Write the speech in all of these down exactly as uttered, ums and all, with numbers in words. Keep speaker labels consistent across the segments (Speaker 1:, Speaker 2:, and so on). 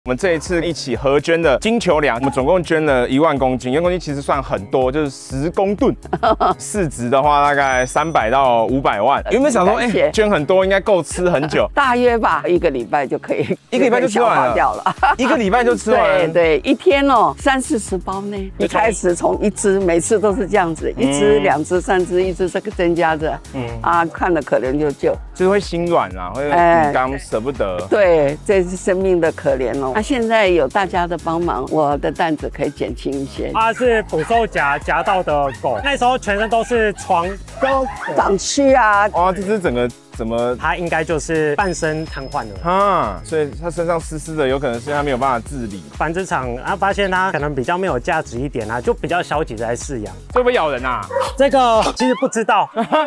Speaker 1: 我们这一次一起合捐的金球粮，我们总共捐了一万公斤，一万公斤其实算很多，就是十公吨，市值的话大概三百到五百万。原本想说，哎、欸，捐很多应该够吃很久，
Speaker 2: 大约吧，一个礼拜就可以，
Speaker 1: 一个礼拜就吃完了，掉了，一个礼拜就吃完了。
Speaker 2: 对对，一天哦，三四十包呢。一开始从一只，每次都是这样子，一只、嗯、两只、三只，一只这个增加着，嗯啊，看了可怜就救，
Speaker 1: 就是会心软啊，会很刚舍不得。
Speaker 2: 对，这是生命的可怜哦。那、啊、现在有大家的帮忙，我的担子可以减轻一些。
Speaker 3: 它是捕兽夹夹到的狗，那时候全身都是疮
Speaker 2: 都长蛆啊。
Speaker 1: 哇，这只整个怎么？
Speaker 3: 它应该就是半身瘫痪了
Speaker 1: 啊，所以它身上湿湿的，有可能是它没有办法自理。
Speaker 3: 繁殖场啊，发现它可能比较没有价值一点啊，就比较消极的来饲养。
Speaker 1: 会不会咬人啊？
Speaker 3: 这个其实不知道。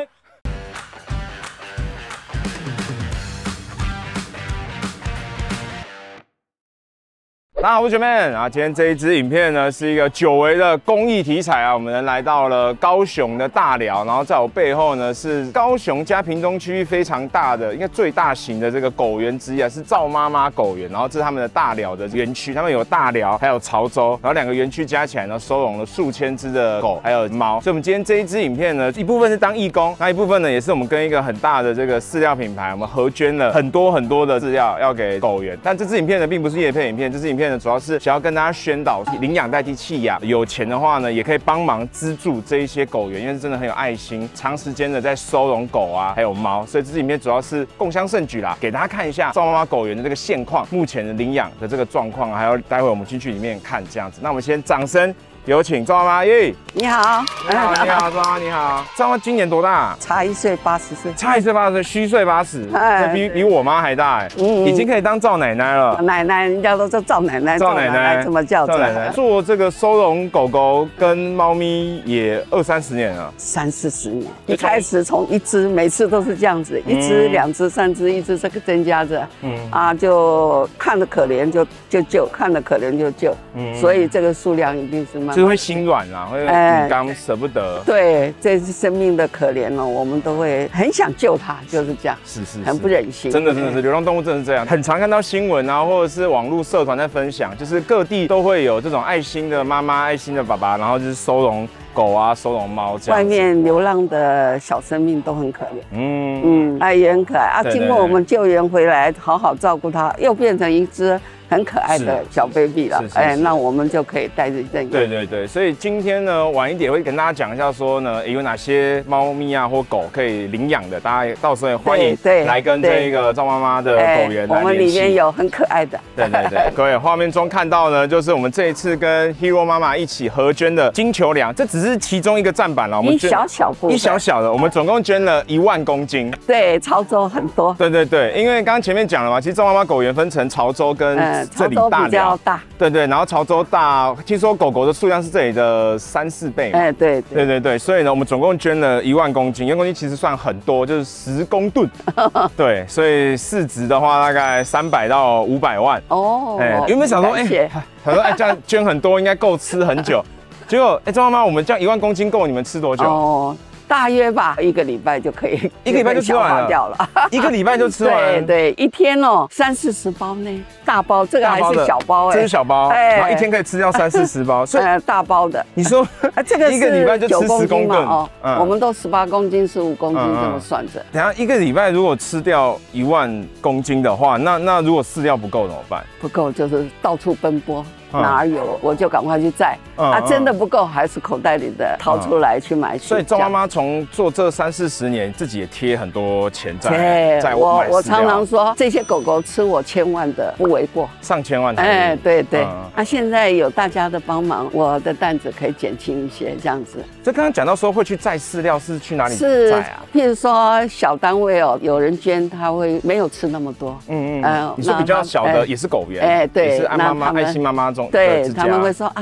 Speaker 1: 大家好，我是学妹啊。今天这一支影片呢，是一个久违的公益题材啊。我们来到了高雄的大寮，然后在我背后呢是高雄加屏东区域非常大的，应该最大型的这个狗园之一啊，是赵妈妈狗园。然后这是他们的大寮的园区，他们有大寮还有潮州，然后两个园区加起来呢，收容了数千只的狗还有猫。所以我们今天这一支影片呢，一部分是当义工，那一部分呢也是我们跟一个很大的这个饲料品牌，我们合捐了很多很多的饲料要给狗园。但这支影片呢，并不是业配影片，这支影片呢。主要是想要跟大家宣导，领养代替弃养，有钱的话呢，也可以帮忙资助这一些狗园，因为是真的很有爱心，长时间的在收容狗啊，还有猫，所以这支影片主要是共襄盛举啦，给大家看一下赵妈妈狗园的这个现况，目前的领养的这个状况，还有待会我们进去里面看这样子。那我们先掌声。有请赵妈妈耶！
Speaker 2: 你好，
Speaker 1: 你好，你好，赵妈妈你好。赵妈妈今年多大、啊？
Speaker 2: 差一岁，八十岁。
Speaker 1: 差一岁八十岁，虚岁八十，这比比我妈还大哎、欸，嗯，已经可以当赵奶奶了。
Speaker 2: 奶奶，人家都叫赵奶奶，
Speaker 1: 赵奶奶
Speaker 2: 怎么叫？
Speaker 1: 赵奶奶做这个收容狗狗跟猫咪也二三十年了，
Speaker 2: 三四十年。一开始从一只，每次都是这样子，一只、两只、三只，一只这个增加着，嗯啊，就看着可怜就就救，看着可怜就救，嗯，所以这个数量一定是慢慢。
Speaker 1: 就是会心软啊，会很刚舍不得。
Speaker 2: 对，这是生命的可怜哦，我们都会很想救它，就是这样。
Speaker 1: 是是，
Speaker 2: 很不忍心。
Speaker 1: 真的真的是，流浪动物真的是这样，很常看到新闻啊，或者是网络社团在分享，就是各地都会有这种爱心的妈妈、爱心的爸爸，然后就是收容狗啊、收容猫这样。外
Speaker 2: 面流浪的小生命都很可怜，嗯嗯，哎也很可爱啊。经过我们救援回来，好好照顾它，又变成一只很可爱的小 baby 了，哎，那我们就可以带着这个。
Speaker 1: 对对对，所以今天呢，晚一点会跟大家讲一下说呢，有哪些猫咪啊或狗可以领养的，大家到时候也欢迎来跟这个赵妈妈的狗园来联系。
Speaker 2: 我们里面有很可爱的。
Speaker 1: 对对对，各位画面中看到呢，就是我们这一次跟 Hero 妈妈一起合捐的金球粮，这只是其中一个站板了，我们
Speaker 2: 一小小部分，
Speaker 1: 一小小的，我们总共捐了一万公斤。
Speaker 2: 对，潮州很多。
Speaker 1: 对对对，因为刚刚前面讲了嘛，其实赵妈妈狗园分成潮州跟这里大寮，
Speaker 2: 大，
Speaker 1: 对对，然后潮州大，听说狗狗的数量是这里的三四倍嘛，
Speaker 2: 哎，对
Speaker 1: 对对对，所以呢，我们总共捐了一万公斤，一万公斤其实算很多，就是十公吨，对，所以市值的话大概三百到五百万哦。哎，原本想说，哎，想说哎这样捐很多，应该够吃很久，结果哎，赵妈妈，我们这样一万公斤够你们吃多久？哦。
Speaker 2: 大约吧，一个礼拜就可以，
Speaker 1: 一个礼拜就吃完了，掉了，一个礼拜就吃完了。
Speaker 2: 对对，一天哦，三四十包呢，大包，这个还是小包哎，
Speaker 1: 这是小包，然后一天可以吃掉三四十包，
Speaker 2: 所以大包的。
Speaker 1: 你说，
Speaker 2: 这个
Speaker 1: 一个礼拜就吃十公吨
Speaker 2: 哦，我们都十八公斤、十五公斤这么算着。
Speaker 1: 等下一个礼拜如果吃掉一万公斤的话，那那如果饲料不够怎么办？
Speaker 2: 不够就是到处奔波。哪有我就赶快去载、嗯、啊！真的不够，还是口袋里的掏出来去买。
Speaker 1: 所以赵妈妈从做这三四十年，自己也贴很多钱在在我
Speaker 2: 我常常说，这些狗狗吃我千万的不为过，
Speaker 1: 上千万。
Speaker 2: 哎，对对。那、嗯啊、现在有大家的帮忙，我的担子可以减轻一些，这样子。
Speaker 1: 这刚刚讲到说会去载饲料，是去哪里载啊？
Speaker 2: 譬如说小单位哦，有人捐，他会没有吃那么多。
Speaker 1: 嗯嗯。呃、你说比较小的也是狗园，哎，对，也是爱妈妈、爱心妈妈中。
Speaker 2: 对，他们会说啊，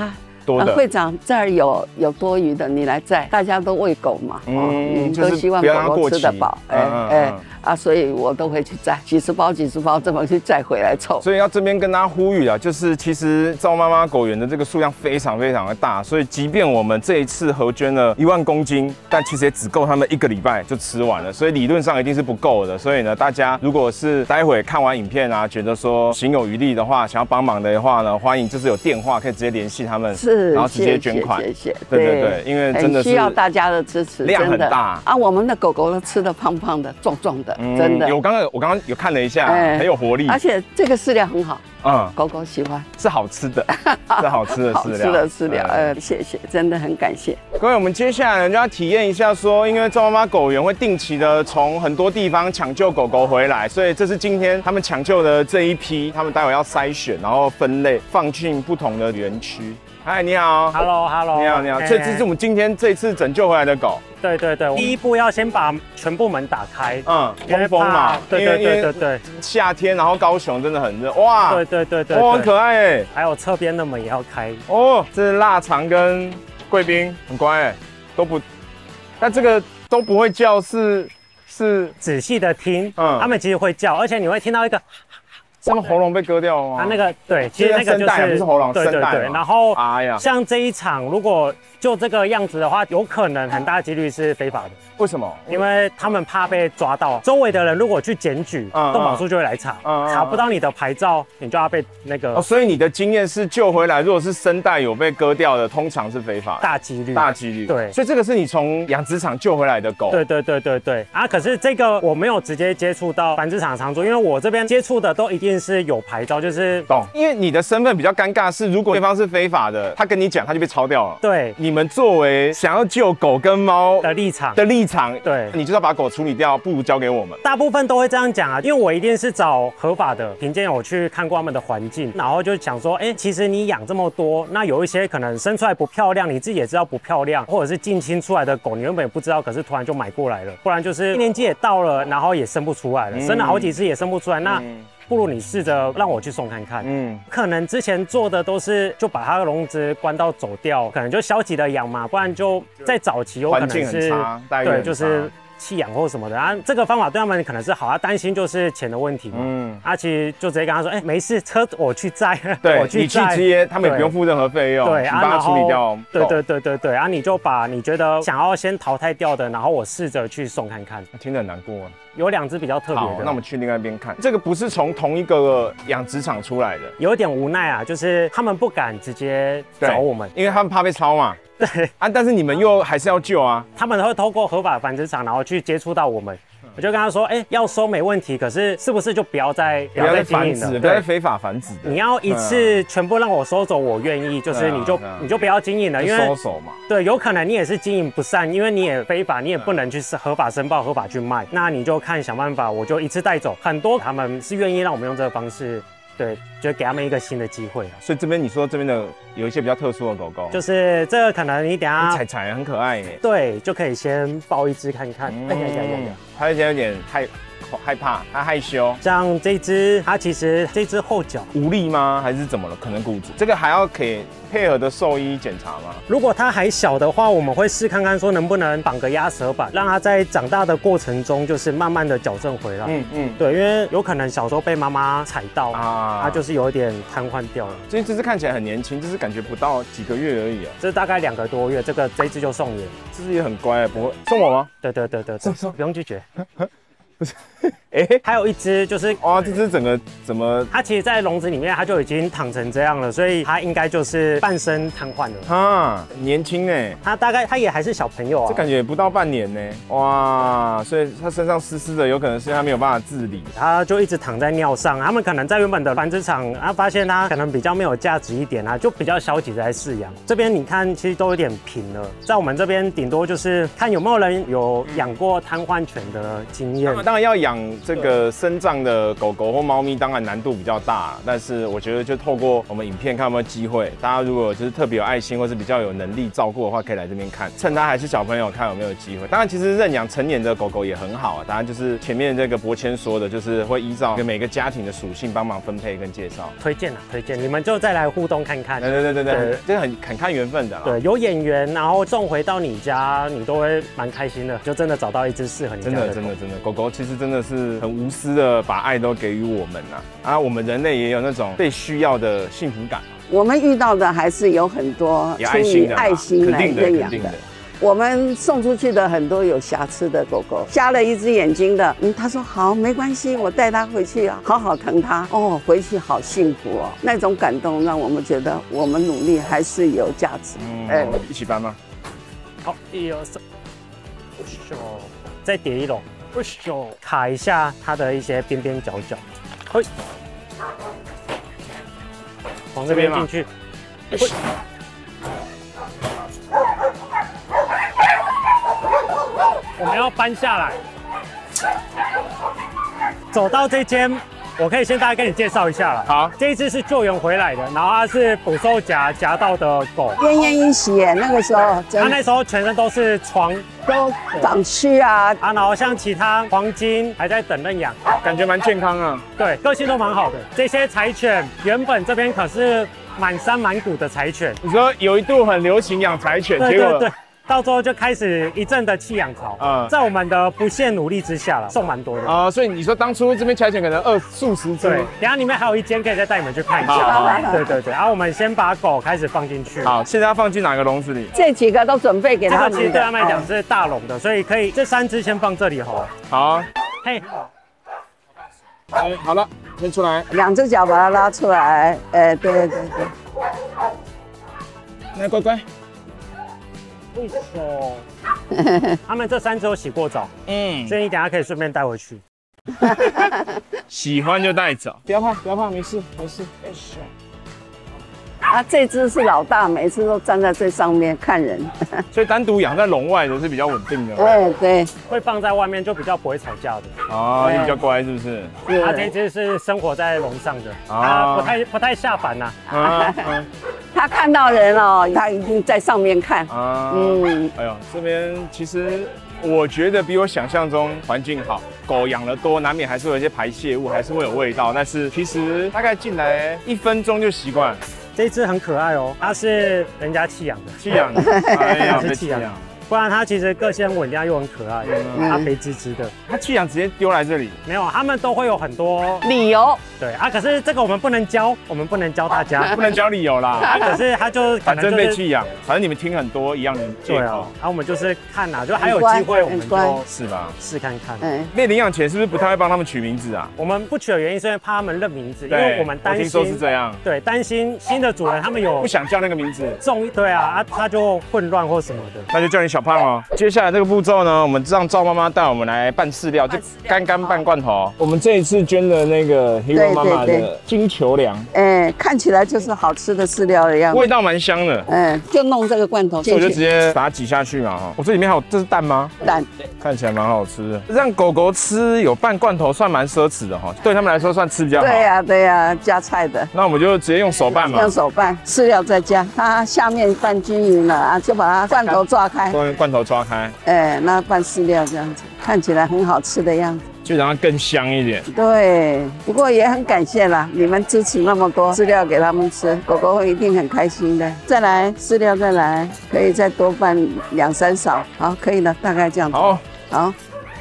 Speaker 1: 多的。
Speaker 2: 呃、会长这儿有有多余的，你来载，大家都喂狗嘛，嗯，嗯
Speaker 1: 就是
Speaker 2: 都希望狗狗吃得饱，哎哎、嗯嗯、啊，所以我都会去载，几十包几十包这么去载回来凑。
Speaker 1: 所以要这边跟大家呼吁啊，就是其实赵妈妈狗园的这个数量非常非常的大，所以即便我们这一次核捐了一万公斤，但其实也只够他们一个礼拜就吃完了，所以理论上一定是不够的。所以呢，大家如果是待会看完影片啊，觉得说行有余力的话，想要帮忙的话呢，欢迎就是有电话可以直接联系他们，
Speaker 2: 是，
Speaker 1: 然后直接捐款。
Speaker 2: 谢谢，
Speaker 1: 对对对，因为真的是
Speaker 2: 需要大家的支持，
Speaker 1: 量很大
Speaker 2: 啊。我们的狗狗都吃的胖胖的、壮壮的，真的。
Speaker 1: 有刚刚我刚刚有看了一下，很有活力，
Speaker 2: 而且这个饲料很好。
Speaker 1: 嗯，
Speaker 2: 狗狗喜欢，
Speaker 1: 是好吃的，是好吃的饲料，好
Speaker 2: 吃的饲料，呃，谢谢，真的很感谢
Speaker 1: 各位。我们接下来就要体验一下，说，因为赵妈妈狗园会定期的从很多地方抢救狗狗回来，所以这是今天他们抢救的这一批，他们待会要筛选，然后分类放进不同的园区。嗨，你好
Speaker 3: ，Hello Hello，
Speaker 1: 你好你好，这只是我们今天这次拯救回来的狗。
Speaker 3: 对对对，第一步要先把全部门打开，
Speaker 1: 嗯，通风嘛，
Speaker 3: 对对对对对，
Speaker 1: 夏天然后高雄真的很热，哇，
Speaker 3: 对对对对，
Speaker 1: 哦，很可爱哎，
Speaker 3: 还有侧边的门也要开，
Speaker 1: 哦，这是腊肠跟贵宾，很乖哎，都不，但这个都不会叫，是是
Speaker 3: 仔细的听，嗯，他们其实会叫，而且你会听到一个。
Speaker 1: 他们喉咙被割掉了吗？
Speaker 3: 啊，那个对，其实那个就是
Speaker 1: 不是喉咙，
Speaker 3: 对对对。然后，
Speaker 1: 哎呀，
Speaker 3: 像这一场，如果就这个样子的话，有可能很大几率是非法的。
Speaker 1: 为什么？
Speaker 3: 因为他们怕被抓到，周围的人如果去检举，动保处就会来查，查不到你的牌照，你就要被那个。
Speaker 1: 哦，所以你的经验是救回来，如果是声带有被割掉的，通常是非法，
Speaker 3: 大几率，
Speaker 1: 大几率。
Speaker 3: 对，
Speaker 1: 所以这个是你从养殖场救回来的狗。
Speaker 3: 对对对对对。啊，可是这个我没有直接接触到繁殖场场主，因为我这边接触的都一定是有牌照，就是
Speaker 1: 懂。因为你的身份比较尴尬，是如果对方是非法的，他跟你讲，他就被抄掉了。
Speaker 3: 对，
Speaker 1: 你们作为想要救狗跟猫
Speaker 3: 的立场
Speaker 1: 的立场，
Speaker 3: 对，
Speaker 1: 你就是要把狗处理掉，不如交给我们。
Speaker 3: 大部分都会这样讲啊，因为我一定是找合法的评鉴，我去看过他们的环境，然后就想说，哎、欸，其实你养这么多，那有一些可能生出来不漂亮，你自己也知道不漂亮，或者是近亲出来的狗，你原本也不知道，可是突然就买过来了，不然就是年纪也到了，然后也生不出来了，嗯、生了好几次也生不出来，那。嗯不如你试着让我去送看看，嗯，可能之前做的都是就把它的笼子关到走掉，可能就消极的养嘛，不然就在早期有可能是对，就是弃养或什么的啊。这个方法对他们可能是好，他担心就是钱的问题嘛，嗯，啊，其实就直接跟他说，哎、欸，没事，车我去载，
Speaker 1: 对，
Speaker 3: 我去
Speaker 1: 你去接，他们也不用付任何费用，
Speaker 3: 对，
Speaker 1: 你帮他处理掉，
Speaker 3: 对对对对对，啊，你就把你觉得想要先淘汰掉的，然后我试着去送看看，
Speaker 1: 听得很难过啊。
Speaker 3: 有两只比较特别的，
Speaker 1: 那我们去另外一边看。这个不是从同一个养殖场出来的，
Speaker 3: 有点无奈啊，就是他们不敢直接找我们，
Speaker 1: 因为他们怕被抄嘛。
Speaker 3: 对
Speaker 1: 啊，但是你们又还是要救啊。
Speaker 3: 他们会透过合法繁殖场，然后去接触到我们。我就跟他说，哎、欸，要收没问题，可是是不是就不要再
Speaker 1: 不要再繁殖，不要再非法繁殖？
Speaker 3: 你要一次全部让我收走，我愿意，就是你就、啊、你就不要经营了，因为
Speaker 1: 收手嘛。
Speaker 3: 对，有可能你也是经营不善，因为你也非法，你也不能去合法申报、合法去卖，那你就看想办法，我就一次带走。很多他们是愿意让我们用这个方式。对，就给他们一个新的机会。
Speaker 1: 所以这边你说这边的有一些比较特殊的狗狗，
Speaker 3: 就是这个可能你等下
Speaker 1: 彩彩很可爱耶。
Speaker 3: 对，就可以先抱一只看看。哎呀呀呀呀！
Speaker 1: 它有点有点害害怕，它害羞。
Speaker 3: 像这只，它其实这只后脚
Speaker 1: 无力吗？还是怎么了？可能骨折。这个还要可以配合的兽医检查吗？
Speaker 3: 如果它还小的话，我们会试看看说能不能绑个压舌板，让它在长大的过程中就是慢慢的矫正回来。嗯嗯，对，因为有可能小时候被妈妈踩到啊，它就是有一点瘫痪掉了。
Speaker 1: 所以这只看起来很年轻，这只感觉不到几个月而已啊。
Speaker 3: 这大概两个多月，这个这一只就送你了。
Speaker 1: 这只也很乖，不会送我吗？
Speaker 3: 对对对对对，不用拒绝。
Speaker 1: 不是，哎，
Speaker 3: 还有一只就是
Speaker 1: 哇，这只整个怎么？
Speaker 3: 它其实，在笼子里面，它就已经躺成这样了，所以它应该就是半身瘫痪了。
Speaker 1: 啊，年轻哎，
Speaker 3: 它大概它也还是小朋友啊，
Speaker 1: 这感觉也不到半年呢。哇，所以它身上湿湿的，有可能是它没有办法自理，
Speaker 3: 它就一直躺在尿上。他们可能在原本的繁殖场，啊，发现它可能比较没有价值一点啊，就比较消极的在饲养。这边你看，其实都有点平了，在我们这边顶多就是看有没有人有养过瘫痪犬的经验。
Speaker 1: 当然要养这个身障的狗狗或猫咪，当然难度比较大，但是我觉得就透过我们影片看有没有机会，大家如果就是特别有爱心或是比较有能力照顾的话，可以来这边看，趁它还是小朋友看有没有机会。当然，其实认养成年的狗狗也很好啊，当然就是前面这个博谦说的，就是会依照每个家庭的属性帮忙分配跟介绍。
Speaker 3: 推荐啊，推荐，你们就再来互动看看。
Speaker 1: 对对对对对，这很很看缘分的啦。
Speaker 3: 对，有眼缘，然后送回到你家，你都会蛮开心的，就真的找到一只适合你家的狗。真的真的真的，狗狗其实真的是很无私的把爱都给予我们呐、啊。啊，我们人类也有那种被需要的幸福感。
Speaker 2: 我们遇到的还是有很多出于爱心来认养的。我们送出去的很多有瑕疵的狗狗，瞎了一只眼睛的，嗯，他说好，没关系，我带它回去啊，好好疼它。哦，回去好幸福哦，那种感动让我们觉得我们努力还是有价值。
Speaker 1: 嗯，哎、欸，一起搬吗？
Speaker 3: 好，一二三，不咻，再叠一笼，不咻，卡一下它的一些边边角角，嘿，从这边进去，嘿。我们要搬下来，走到这间，我可以先大概跟你介绍一下了。
Speaker 1: 好，
Speaker 3: 这一只是救援回来的，然后它是捕兽夹夹到的狗，
Speaker 2: 奄奄一息耶，那个时候，
Speaker 3: 它那时候全身都是疮，
Speaker 2: 都长蛆啊
Speaker 3: 啊，然后像其他黄金还在等认养，
Speaker 1: 感觉蛮健康啊。
Speaker 3: 对，个性都蛮好的。这些柴犬原本这边可是满山满谷的柴犬，
Speaker 1: 你说有一度很流行养柴犬，
Speaker 3: 对
Speaker 1: 结果。
Speaker 3: 对对到最后就开始一阵的弃养潮，嗯，在我们的不懈努力之下了，送蛮多的
Speaker 1: 啊、呃。所以你说当初这边柴犬可能二数十只，
Speaker 3: 对，等一下里面还有一间可以再带你们去看一下。对对对，然后我们先把狗开始放进去。
Speaker 1: 好，现在要放进哪个笼子里？
Speaker 2: 这几个都准备给他们。
Speaker 3: 这个其实对他们来讲是大笼的，所以可以这三只先放这里好了。
Speaker 1: 好，
Speaker 3: 嘿，
Speaker 1: 哎，好了，先出来，
Speaker 2: 两只脚把它拉出来。哎，对对对对。
Speaker 1: 来，乖乖。
Speaker 3: 为什么？他们这三只都洗过澡，嗯，所以你等下可以顺便带回去。
Speaker 1: 喜欢就带走，不要怕，不要怕，没事没事。
Speaker 2: 啊，这只是老大，每次都站在最上面看人，
Speaker 1: 所以单独养在笼外的是比较稳定的。
Speaker 2: 哎，对，
Speaker 3: 会放在外面就比较不会吵架的。
Speaker 1: 哦，也比较乖，是不是？
Speaker 3: 它、啊、这只是生活在笼上的，它不太不太下凡呐、啊。啊
Speaker 2: 啊他看到人哦，他一定在上面看。啊，
Speaker 1: 嗯，哎呦，这边其实我觉得比我想象中环境好。狗养得多，难免还是会有一些排泄物，还是会有味道。但是其实大概进来一分钟就习惯。
Speaker 3: 这一只很可爱哦，它是人家弃养的，
Speaker 1: 弃养的，哎呀，
Speaker 3: 是弃养。不然它其实个性很稳定，又很可爱，嗯、它肥滋滋的。
Speaker 1: 它弃养直接丢来这里？
Speaker 3: 没有，他们都会有很多
Speaker 2: 理由。
Speaker 3: 对啊，可是这个我们不能教，我们不能教大家，
Speaker 1: 不能教理由啦。
Speaker 3: 啊、可是他就
Speaker 1: 反正被弃养，反正你们听很多一样的借口。
Speaker 3: 对啊，然后我们就是看呐、啊，就还有机会，我们就是
Speaker 1: 吧，
Speaker 3: 试看看。
Speaker 2: 嗯，
Speaker 1: 被领养前是不是不太会帮他们取名字啊？
Speaker 3: 我们不取的原因是因为怕他们认名字，因为我们担心。
Speaker 1: 我听说是这样。
Speaker 3: 对，担心新的主人他们有
Speaker 1: 不想叫那个名字，
Speaker 3: 中对啊啊，他就混乱或什么的。
Speaker 1: 那就叫你小胖哦。接下来这个步骤呢，我们让赵妈妈带我们来拌饲料，就干干拌罐头。我们这一次捐了那个 Hero 妈妈的金球粮，
Speaker 2: 哎，看起来就是好吃的饲料的样子，
Speaker 1: 味道蛮香的。
Speaker 2: 嗯，就弄这个罐头进去，
Speaker 1: 我就直接把它挤下去嘛。哈，我这里面还有，这是蛋吗？
Speaker 2: 蛋，
Speaker 1: 看起来蛮好吃的。让狗狗吃有拌罐头，算蛮奢侈的哈，对他们来说算吃比较好。
Speaker 2: 对呀对呀，加菜的。
Speaker 1: 那我们就直接用手拌嘛，
Speaker 2: 用手拌，饲料再加，它下面拌均匀了啊，就把它罐头抓开，
Speaker 1: 罐罐头抓开。
Speaker 2: 哎，那拌饲料这样子，看起来很好吃的样子。
Speaker 1: 就让它更香一点。
Speaker 2: 对，不过也很感谢啦，你们支持那么多饲料给他们吃，狗狗一定很开心的。再来饲料，再来，可以再多拌两三勺。好，可以了，大概这样子。
Speaker 1: 好，
Speaker 2: 好。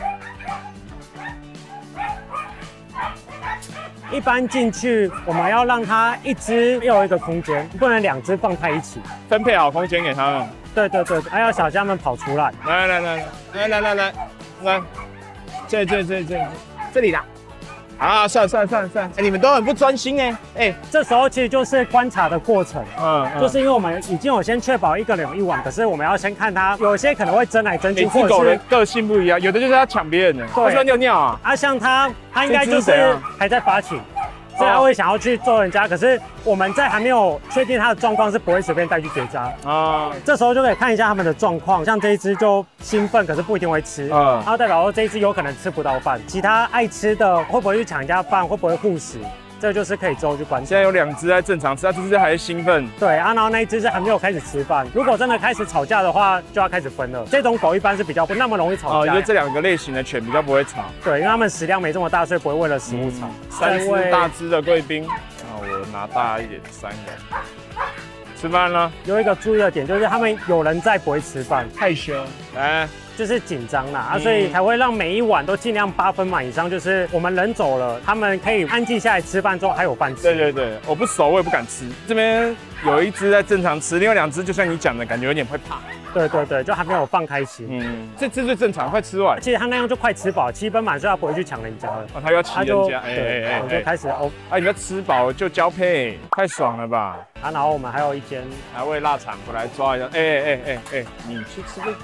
Speaker 3: 一般进去，我们要让它一只有一个空间，不能两只放在一起，
Speaker 1: 分配好空间给他们。
Speaker 3: 对对对，还要小心他们跑出来。
Speaker 1: 来来来来来来来来。这这这这这里啦！啊，算算算算，哎，你们都很不专心哎哎，
Speaker 3: 这时候其实就是观察的过程，嗯，嗯就是因为我们已经有先确保一个人有一碗，可是我们要先看它，有些可能会争来争去，
Speaker 1: 每只狗的个性不一样，有的就是要抢别人的，为什么尿尿啊？
Speaker 3: 啊，像它，它应该就是还在发情。 所以他会想要去揍人家。可是我们在还没有确定他的状况，是不会随便带去结扎啊。这时候就可以看一下他们的状况，像这一只就兴奋，可是不一定会吃，嗯，然后代表说这一只有可能吃不到饭。其他爱吃的会不会去抢人家饭，会不会护食？这就是可以之后去观察。
Speaker 1: 现在有两只在正常吃，它这只还是兴奋。
Speaker 3: 对啊，然后那一只是还没有开始吃饭。如果真的开始吵架的话，就要开始分了。这种狗一般是比较不那么容易吵架。
Speaker 1: 哦，因为这两个类型的犬比较不会吵。
Speaker 3: 对，因为它们食量没这么大，所以不会为了食物吵。
Speaker 1: 嗯、三只大只的贵宾，那我拿大一点，三个。吃饭了。
Speaker 3: 有一个注意的点就是，他们有人在不会吃饭，
Speaker 1: 害羞，来。
Speaker 3: 就是紧张啦，啊，所以才会让每一碗都尽量八分满以上。就是我们人走了，他们可以安静下来吃饭之后还有饭吃。
Speaker 1: 对对对，我不熟我也不敢吃。这边有一只在正常吃，另外两只就像你讲的感觉有点会怕。
Speaker 3: 对对对，就还没有放开心。
Speaker 1: 嗯，这只最正常，快吃完。
Speaker 3: 其实他那样就快吃饱，七分满，所以他不会去抢人家了。
Speaker 1: 哦，他要骑人家，哎
Speaker 3: 哎哎，我就开始哦，
Speaker 1: 啊，你要吃饱就交配，太爽了吧？
Speaker 3: 啊，然后我们还有一间
Speaker 1: 还喂腊肠，我来抓一下。哎哎哎哎，你去吃这。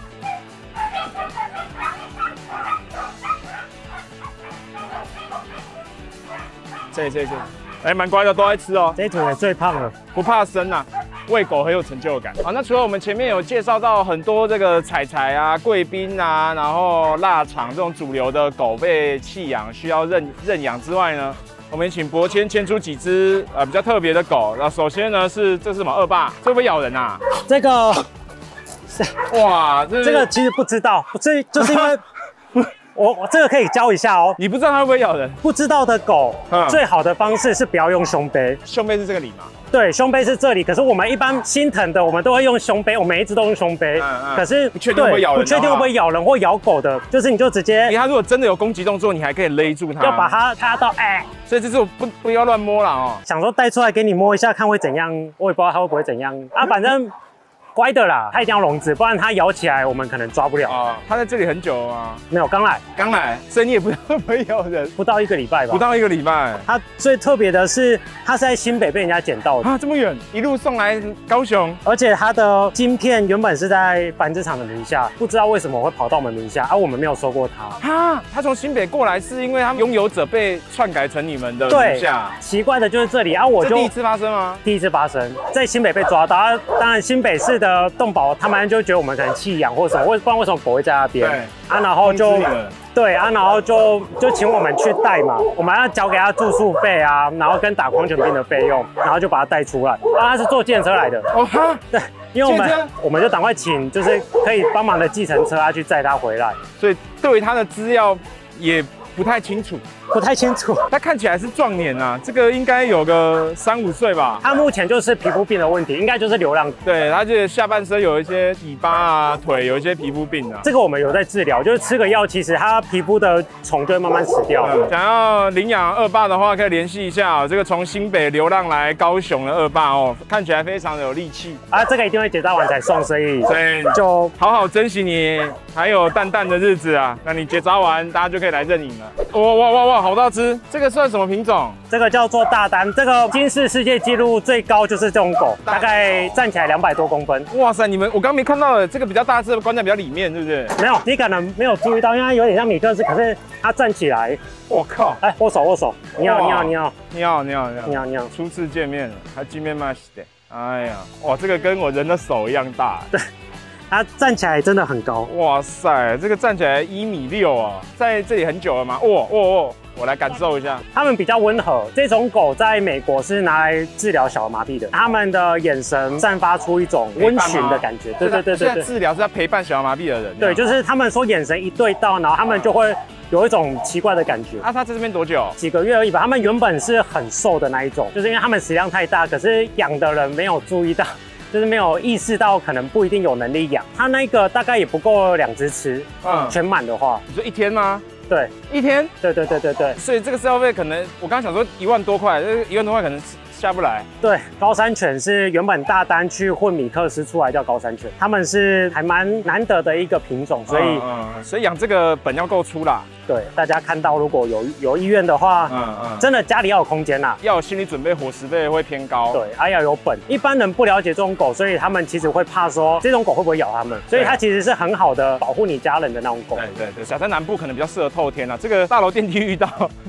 Speaker 1: 这这这，哎，蛮乖的，都爱吃哦。
Speaker 3: 这一组也最胖了，
Speaker 1: 不怕生啊，喂狗很有成就感。好，那除了我们前面有介绍到很多这个彩彩啊、贵宾啊，然后腊肠这种主流的狗被弃养需要认认养之外呢，我们请博谦牵出几只呃比较特别的狗。那首先呢是这是什么恶霸？这会不会咬人啊？
Speaker 3: 这个，
Speaker 1: 哇，这
Speaker 3: 这个其实不知道，这就是因为。我我这个可以教一下哦。
Speaker 1: 你不知道它会不会咬人？
Speaker 3: 不知道的狗，嗯、最好的方式是不要用胸背。
Speaker 1: 胸背是这个里吗？
Speaker 3: 对，胸背是这里。可是我们一般心疼的，我们都会用胸背，我每一只都用胸背。嗯嗯、可是
Speaker 1: 不确定会不会咬人，
Speaker 3: 不确定会不会咬人或咬狗的，就是你就直接。
Speaker 1: 它如果真的有攻击动作，你还可以勒住它，
Speaker 3: 要把它它到哎。
Speaker 1: 所以这是我不不要乱摸了哦。
Speaker 3: 想说带出来给你摸一下，看会怎样，我也不知道它会不会怎样啊，反正。乖的啦，它一定要笼子，不然它咬起来我们可能抓不了
Speaker 1: 啊。它在这里很久了吗？
Speaker 3: 没有，刚来，
Speaker 1: 刚来，所以你也不知道会不会咬人。
Speaker 3: 不到一个礼拜吧？
Speaker 1: 不到一个礼拜。
Speaker 3: 它最特别的是，它是在新北被人家捡到的
Speaker 1: 啊，这么远，一路送来高雄，
Speaker 3: 而且它的晶片原本是在繁殖场的名下，不知道为什么会跑到我们名下，而、啊、我们没有收过它。
Speaker 1: 啊，它从新北过来是因为它拥有者被篡改成你们的名下。
Speaker 3: 奇怪的就是这里啊，我就
Speaker 1: 第一次发生吗？
Speaker 3: 第一次发生，在新北被抓到。啊、当然，新北市的动保。他们就觉得我们可能弃养或什么，为不然为什么狗会在那边？对啊，然后就对啊，然后就就请我们去带嘛，我们要交给他住宿费啊，然后跟打狂犬病的费用，然后就把他带出来。啊，他是坐计程车来的。哦哈，对，因为我们我们就赶快请就是可以帮忙的计程车啊去载他回来。
Speaker 1: 所以对于他的资料也不太清楚。
Speaker 3: 不太清楚，
Speaker 1: 他看起来是壮年啊，这个应该有个三五岁吧。
Speaker 3: 他目前就是皮肤病的问题，应该就是流浪。
Speaker 1: 对，他这下半身有一些尾巴啊、腿有一些皮肤病啊。
Speaker 3: 这个我们有在治疗，就是吃个药，其实他皮肤的虫就会慢慢死掉。
Speaker 1: 嗯、想要领养恶霸的话，可以联系一下、哦、这个从新北流浪来高雄的恶霸哦，看起来非常的有力气
Speaker 3: 啊。这个一定会结扎完才送，所以
Speaker 1: 所以就好好珍惜你还有淡淡的日子啊。那你结扎完，大家就可以来认领了。哇哇哇哇，好大只！这个算什么品种？
Speaker 3: 这个叫做大丹，这个金氏世界纪录最高就是这种狗，大概站起来两百多公分。
Speaker 1: 哇塞，你们我刚没看到的，这个比较大只的关在比较里面，是不是？
Speaker 3: 没有，你可能没有注意到，因为它有点像米克斯，可是它站起来。
Speaker 1: 我靠！
Speaker 3: 哎，握手握手，你好你好你好
Speaker 1: 你好你好
Speaker 3: 你好你好，
Speaker 1: 初次见面，还见面吗？哎呀，哇，这个跟我人的手一样大。
Speaker 3: 对。它站起来真的很高，
Speaker 1: 哇塞，这个站起来一米六啊，在这里很久了吗？哇哇哇！我来感受一下，
Speaker 3: 它们比较温和。这种狗在美国是拿来治疗小儿麻痹的，它们的眼神散发出一种温驯的感觉。对对对对对，
Speaker 1: 治疗是要陪伴小儿麻痹的人。
Speaker 3: 对，就是他们说眼神一对到，然后他们就会有一种奇怪的感觉。
Speaker 1: 啊，它在这边多久？
Speaker 3: 几个月而已吧。他们原本是很瘦的那一种，就是因为他们食量太大，可是养的人没有注意到。就是没有意识到，可能不一定有能力养。它那个大概也不够两只吃，嗯，全满的话。
Speaker 1: 你说一天吗？
Speaker 3: 对，
Speaker 1: 一天。
Speaker 3: 对对对对对。
Speaker 1: 所以这个饲料费可能，我刚刚想说一万多块，这个一万多块可能下不来。
Speaker 3: 对，高山犬是原本大丹去混米克斯出来叫高山犬，他们是还蛮难得的一个品种，所以
Speaker 1: 嗯，嗯所以养这个本要够粗啦。
Speaker 3: 对，大家看到如果有有意愿的话，嗯嗯，真的家里要有空间啦，
Speaker 1: 要有心理准备，伙食费会偏高。
Speaker 3: 对，还要有本。一般人不了解这种狗，所以他们其实会怕说这种狗会不会咬他们，所以它其实是很好的保护你家人的那种狗。
Speaker 1: 对对对，小在南部可能比较适合透天啊，这个大楼电梯遇到。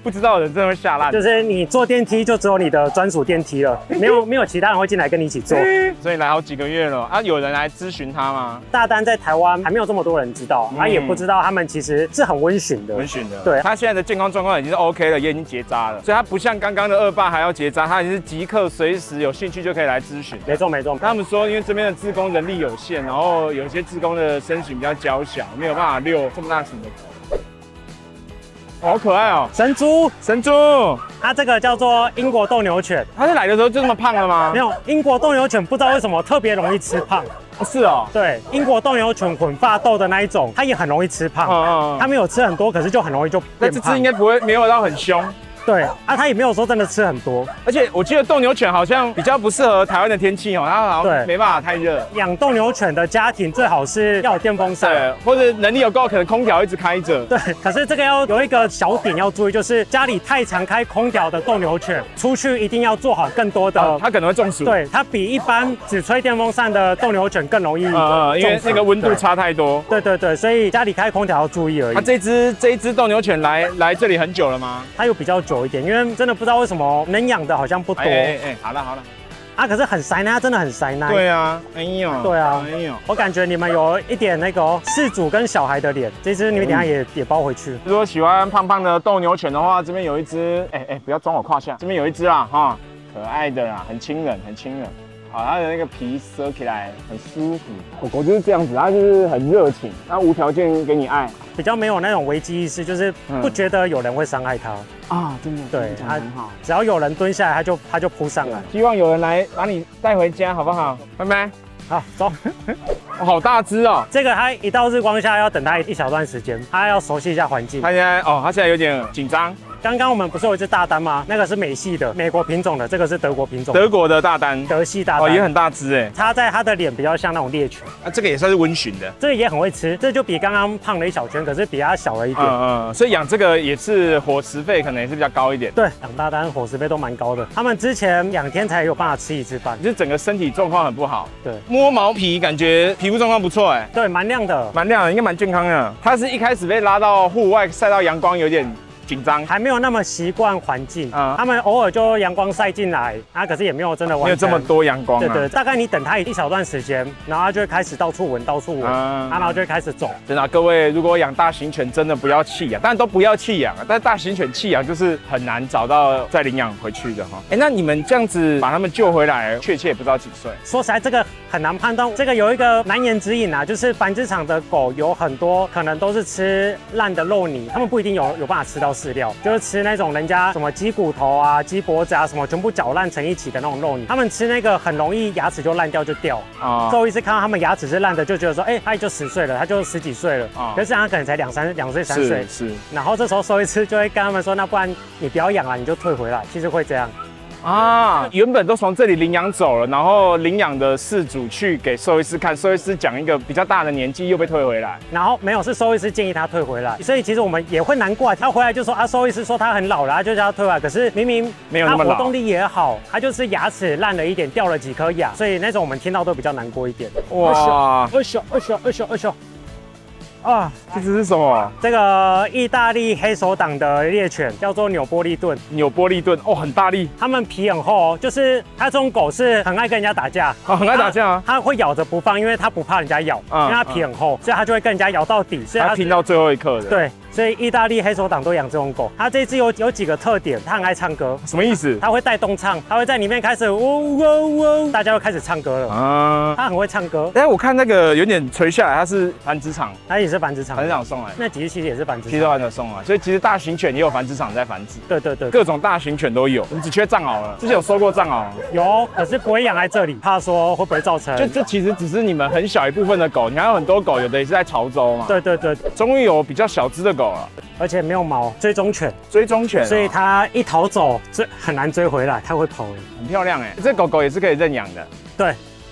Speaker 1: 不知道的人真的会吓烂。
Speaker 3: 就是你坐电梯就只有你的专属电梯了，没有没有其他人会进来跟你一起坐。
Speaker 1: 所以来好几个月了啊，有人来咨询他吗？
Speaker 3: 大丹在台湾还没有这么多人知道，他、嗯、也不知道他们其实是很温驯的，
Speaker 1: 温驯的。
Speaker 3: 对，
Speaker 1: 他现在的健康状况已经是 OK 了，也已经结扎了，所以他不像刚刚的二爸还要结扎，他已经是即刻随时有兴趣就可以来咨询。
Speaker 3: 没错没错。
Speaker 1: 他们说，因为这边的志工人力有限，然后有些志工的身形比较娇小，没有办法遛这么大型的狗。好可爱哦，
Speaker 3: 神猪，
Speaker 1: 神猪，
Speaker 3: 它这个叫做英国斗牛犬。
Speaker 1: 它是来的时候就这么胖了吗？
Speaker 3: 没有，英国斗牛犬不知道为什么特别容易吃胖。
Speaker 1: 是哦，
Speaker 3: 对，英国斗牛犬混发斗的那一种，它也很容易吃胖。嗯嗯，它没有吃很多，可是就很容易就变胖。
Speaker 1: 那这只应该不会没有到很凶。
Speaker 3: 对啊，它也没有说真的吃很多，
Speaker 1: 而且我记得斗牛犬好像比较不适合台湾的天气哦，它好像没办法太热。
Speaker 3: 养斗牛犬的家庭最好是要有电风扇，
Speaker 1: 对，或者能力有够，可能空调一直开着。
Speaker 3: 对，可是这个要有一个小点要注意，就是家里太常开空调的斗牛犬，出去一定要做好更多的，
Speaker 1: 哦、它可能会中暑。
Speaker 3: 对，它比一般只吹电风扇的斗牛犬更容易，嗯
Speaker 1: 嗯，因为那个温度差太多。
Speaker 3: 对对对，所以家里开空调要注意而已。
Speaker 1: 它、啊、这只这一只斗牛犬来来这里很久了吗？
Speaker 3: 它有比较久一点，因为真的。不知道为什么能养的好像不多。哎
Speaker 1: 哎哎，好了好了，
Speaker 3: 啊，可是很塞奶，它真的很塞奶。
Speaker 1: 对啊，哎呦，
Speaker 3: 对啊，
Speaker 1: 哎呦，
Speaker 3: 我感觉你们有一点那个饲主跟小孩的脸，这只你们等一下也、嗯、也包回去。
Speaker 1: 如果喜欢胖胖的斗牛犬的话，这边有一只，哎哎，不要装我胯下，这边有一只啦哈，可爱的啦，很亲人，很亲人。好，它的那个皮折起来很舒服。狗狗就是这样子，它就是很热情，它无条件给你爱，
Speaker 3: 比较没有那种危机意识，就是不觉得有人会伤害它。
Speaker 1: 嗯、啊，真的，
Speaker 3: 对，
Speaker 1: 它很好。
Speaker 3: 只要有人蹲下来，它就它就扑上来。
Speaker 1: 希望有人来把你带回家，好不好？拜拜。
Speaker 3: 好，走。
Speaker 1: 哦、好大只哦！
Speaker 3: 这个它一到日光下要等它一小段时间，它要熟悉一下环境。
Speaker 1: 它现在哦，它现在有点紧张。
Speaker 3: 刚刚我们不是有一只大丹吗？那个是美系的，美国品种的，这个是德国品种。
Speaker 1: 德国的大丹，
Speaker 3: 德系大丹，
Speaker 1: 哦，也很大只哎。
Speaker 3: 它在它的脸比较像那种猎犬，
Speaker 1: 啊，这个也算是温驯的，
Speaker 3: 这个也很会吃，这就比刚刚胖了一小圈，可是比它小了一点。
Speaker 1: 嗯嗯，所以养这个也是伙食费可能也是比较高一点。
Speaker 3: 对，养大丹伙食费都蛮高的，他们之前两天才有办法吃一次饭，
Speaker 1: 就是整个身体状况很不好。
Speaker 3: 对，
Speaker 1: 摸毛皮感觉皮肤状况不错哎。
Speaker 3: 对，蛮亮的，
Speaker 1: 蛮亮的，应该蛮健康的。它是一开始被拉到户外晒到阳光，有点紧张，
Speaker 3: 还没有那么习惯环境啊。嗯、他们偶尔就阳光晒进来啊，可是也没有真的完全
Speaker 1: 没有这么多阳光、啊。
Speaker 3: 对对，大概你等它一小段时间，然后它就会开始到处闻，到处闻，嗯、然后就会开始走。
Speaker 1: 真的、啊，各位如果养大型犬，真的不要弃养，当然都不要弃养啊。但是大型犬弃养就是很难找到再领养回去的哈。哎，那你们这样子把它们救回来，确切也不知道几岁。
Speaker 3: 说实在，这个很难判断。这个有一个难言之隐啊，就是繁殖场的狗有很多可能都是吃烂的肉泥，它们不一定有有办法吃到饲料，就是吃。吃那种人家什么鸡骨头啊、鸡脖子啊，什么全部搅烂成一起的那种肉泥，他们吃那个很容易牙齿就烂掉就掉。啊，兽医师看到他们牙齿是烂的，就觉得说，哎、欸，他也就十岁了，他就十几岁了，啊，可是他可能才两三两岁三岁。
Speaker 1: 是。
Speaker 3: 然后这时候兽医师就会跟他们说，那不然你不要养了，你就退回来。其实会这样。
Speaker 1: 啊，原本都从这里领养走了，然后领养的饲主去给兽医师看，兽医师讲一个比较大的年纪又被退回来，
Speaker 3: 然后没有是兽医师建议他退回来，所以其实我们也会难过，他回来就说啊，兽医师说他很老了，他就叫他退回来，可是明明
Speaker 1: 没有那么老，
Speaker 3: 活动力也好，他就是牙齿烂了一点，掉了几颗牙，所以那种我们听到都比较难过一点。哇，二小二小二小二小。啊，
Speaker 1: 这只是什么？
Speaker 3: 这个意大利黑手党的猎犬叫做纽波利顿。
Speaker 1: 纽波利顿哦，很大力。
Speaker 3: 它们皮很厚哦，就是它这种狗是很爱跟人家打架。
Speaker 1: 哦，很爱打架啊。
Speaker 3: 它会咬着不放，因为它不怕人家咬，嗯、因为它皮很厚，嗯、所以它就会跟人家咬到底。所以
Speaker 1: 它拼到最后一刻的。
Speaker 3: 对。所以意大利黑手党都养这种狗，它这只有有几个特点，它很爱唱歌。
Speaker 1: 什么意思？
Speaker 3: 它会带动唱，它会在里面开始嗡嗡嗡，大家会开始唱歌了。啊，它很会唱歌。哎，
Speaker 1: 我看那个有点垂下来，它是繁殖场，
Speaker 3: 它也是繁殖场，
Speaker 1: 繁殖场送来。
Speaker 3: 那几只其实也是繁殖场，
Speaker 1: 其实繁殖送来，所以其实大型犬也有繁殖场在繁殖。
Speaker 3: 对对对，
Speaker 1: 各种大型犬都有，我们只缺藏獒了。之前有收过藏獒，
Speaker 3: 有，可是不会养在这里，怕说会不会造成？
Speaker 1: 就这其实只是你们很小一部分的狗，你还有很多狗，有的也是在潮州嘛。
Speaker 3: 对对对，
Speaker 1: 终于有比较小只的狗了。
Speaker 3: 而且没有毛，追踪犬，
Speaker 1: 追踪犬、哦，
Speaker 3: 所以它一逃走，追很难追回来，它会跑。
Speaker 1: 很漂亮哎，这狗狗也是可以认养的。
Speaker 3: 对，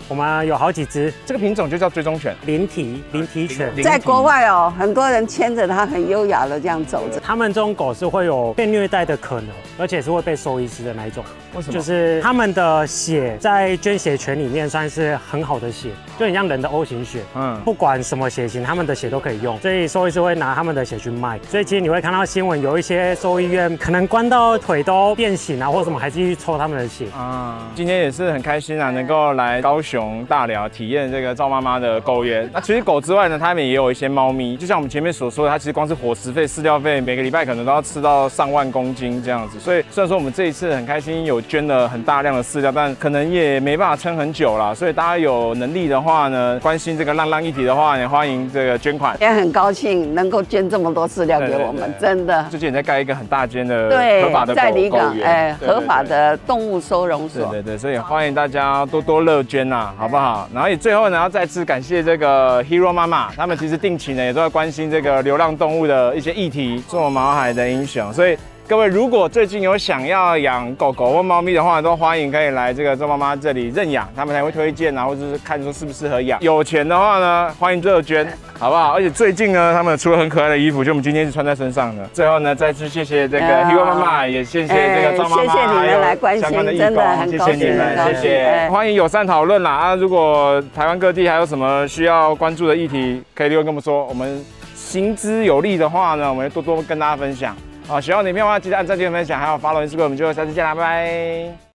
Speaker 3: 我们有好几只，
Speaker 1: 这个品种就叫追踪犬，
Speaker 3: 灵缇灵缇犬。
Speaker 2: 在国外哦，很多人牵着它很优雅的这样走着。
Speaker 3: 他们这种狗是会有被虐待的可能，而且是会被兽医师的那一种。
Speaker 1: 为什么？
Speaker 3: 就是他们的血在捐血犬里面算是很好的血，就很像人的 O 型血。嗯，不管什么血型，他们的血都可以用，所以兽医师会拿他们的血去卖。所以其实你会看到新闻，有一些兽医院可能关到腿都变形啊，或什么，还继续抽他们的血
Speaker 1: 啊。今天也是很开心啊，能够来高雄大寮体验这个赵妈妈的狗园。那除了狗之外呢，他们也有一些猫咪，就像我们前面所说的，它其实光是伙食费、饲料费，每个礼拜可能都要吃到上万公斤这样子。所以虽然说我们这一次很开心有捐了很大量的饲料，但可能也没办法撑很久啦。所以大家有能力的话呢，关心这个浪浪议题的话，也欢迎这个捐款。
Speaker 2: 也很高兴能够捐这么多饲料给我们，对对对真的。
Speaker 1: 最近也在盖一个很大间的
Speaker 2: 对，
Speaker 1: 合法的狗
Speaker 2: 在离港，哎，
Speaker 1: 对对对
Speaker 2: 合法的动物收容所。
Speaker 1: 对对对，所以欢迎大家多多乐捐呐、啊，好不好？然后也最后呢，要再次感谢这个 Hero 妈妈，他们其实定期呢也都在关心这个流浪动物的一些议题，做毛海的英雄，所以。各位，如果最近有想要养狗狗或猫咪的话，都欢迎可以来这个周妈妈这里认养，他们才会推荐啊，或者是看说适不适合养。有钱的话呢，欢迎乐捐，好不好？而且最近呢，他们出了很可爱的衣服，就我们今天是穿在身上的。最后呢，再次谢谢这个 Hero 妈妈，也谢谢这个赵妈妈，
Speaker 2: 谢谢你们来关心，真的很高兴，
Speaker 1: 谢谢你们，谢谢。欢迎友善讨论啦啊！如果台湾各地还有什么需要关注的议题，可以留言跟我们说，我们行之有力的话呢，我们多多跟大家分享。好，喜欢我的影片的话，记得按赞、订阅、分享，还有follow Instagram，我们就下次见啦，拜拜。